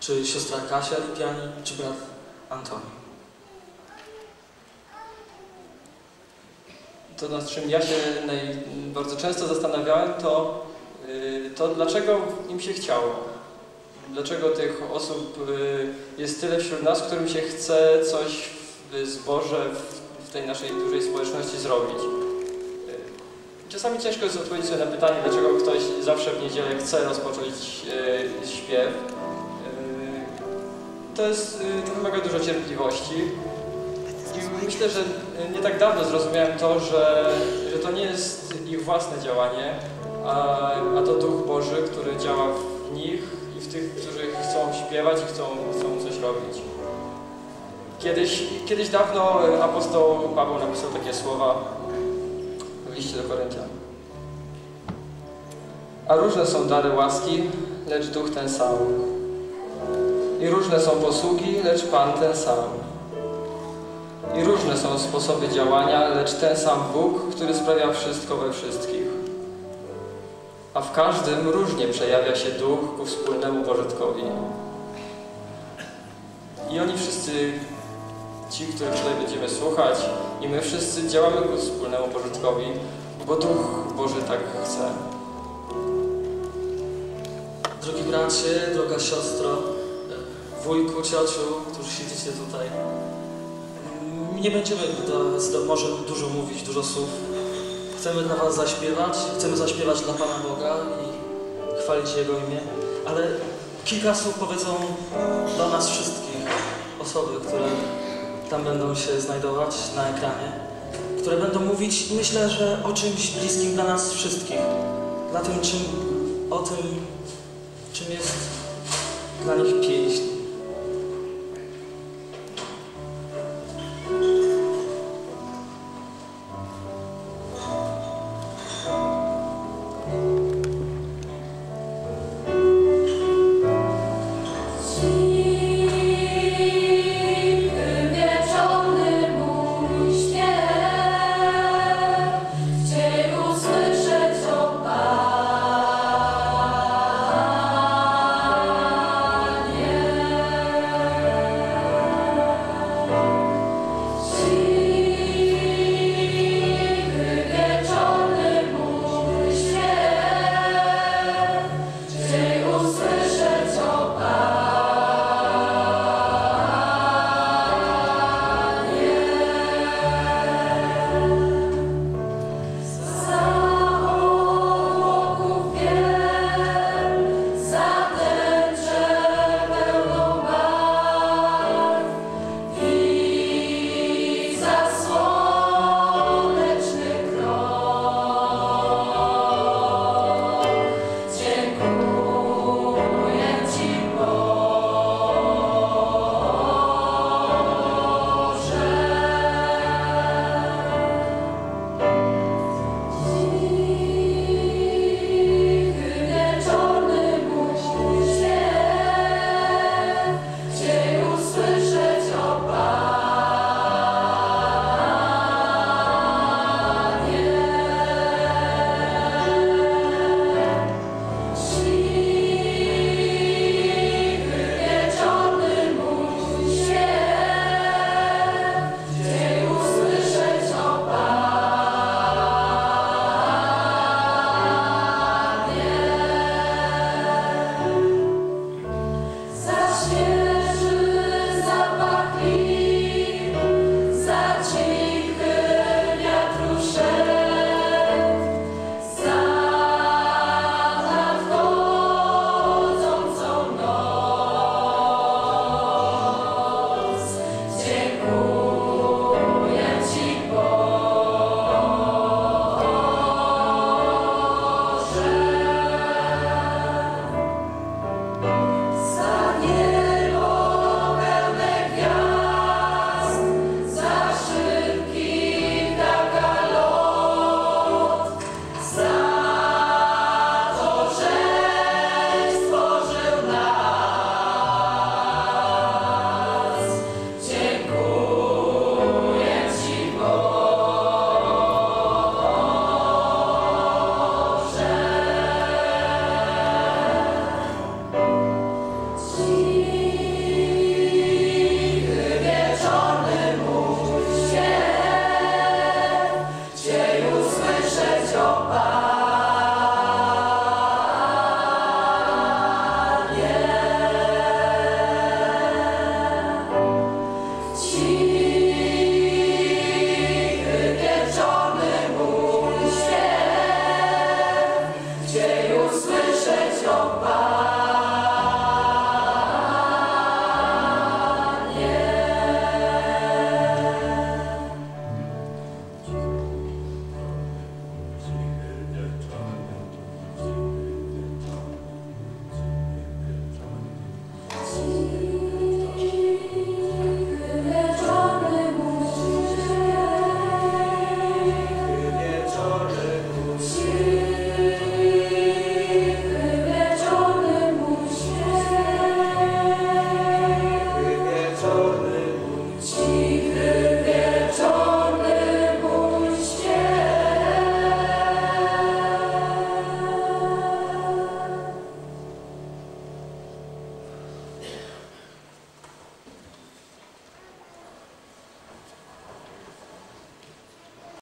czy siostra Kasia Lipiani, czy brat Antoni. To, nad czym ja się bardzo często zastanawiałem, to dlaczego im się chciało. Dlaczego tych osób jest tyle wśród nas, którym się chce coś w zborze, w tej naszej dużej społeczności zrobić. Czasami ciężko jest odpowiedzieć sobie na pytanie, dlaczego ktoś zawsze w niedzielę chce rozpocząć śpiew. To wymaga dużo cierpliwości. I myślę, że nie tak dawno zrozumiałem to, że to nie jest ich własne działanie, a to Duch Boży, który działa w nich i w tych, którzy chcą śpiewać i chcą coś robić. Kiedyś dawno apostoł Paweł napisał takie słowa w liście do Koryntian. A różne są dary łaski, lecz Duch ten sam. I różne są posługi, lecz Pan ten sam. I różne są sposoby działania, lecz ten sam Bóg, który sprawia wszystko we wszystkich. A w każdym różnie przejawia się Duch ku wspólnemu pożytkowi. I oni wszyscy, ci, których tutaj będziemy słuchać, i my wszyscy działamy ku wspólnemu pożytkowi, bo Duch Boży tak chce. Drogi bracie, droga siostro, wujku, ciociu, którzy siedzicie tutaj, nie będziemy może dużo mówić, dużo słów. Chcemy dla was zaśpiewać, chcemy zaśpiewać dla Pana Boga i chwalić Jego imię, ale kilka słów powiedzą do nas wszystkich osoby, które tam będą się znajdować na ekranie, które będą mówić, myślę, że o czymś bliskim dla nas wszystkich, o tym, czym jest dla nich